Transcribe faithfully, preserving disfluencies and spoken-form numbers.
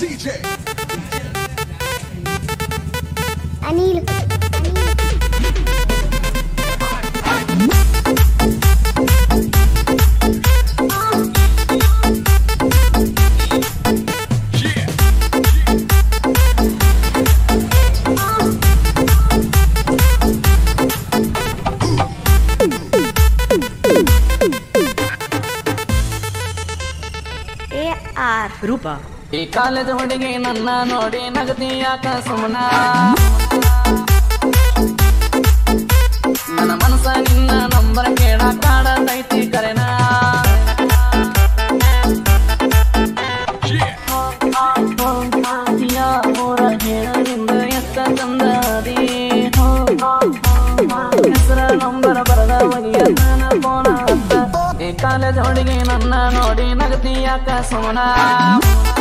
ಅನಿಲ್ ರೂಪ ಈ ಕಾಲೇಜ್ ಹುಡುಗಿ ನನ್ನ ನೋಡಿ ನಗದಿ ಯಾಕ ಸುಮನ ನನ್ನ ಮನಸ ನಿನ್ನ ನಂಬರ್ ಕೇಳ ಕಾಡತೈತಿ ಕರೆನ ಊರ ಹೇಳದಿಂದ ಎತ್ತ ತಂದದಿ ಹೆಸರ ನಂಬರ್ ಬರದ ಒಯ್ಯ ನನ್ನ ಫೋನ ಈ ಕಾಲೇಜ್ ಹುಡುಗಿ ನನ್ನ ನೋಡಿ ನಗದಿ ಯಾಕ ಸುಮನ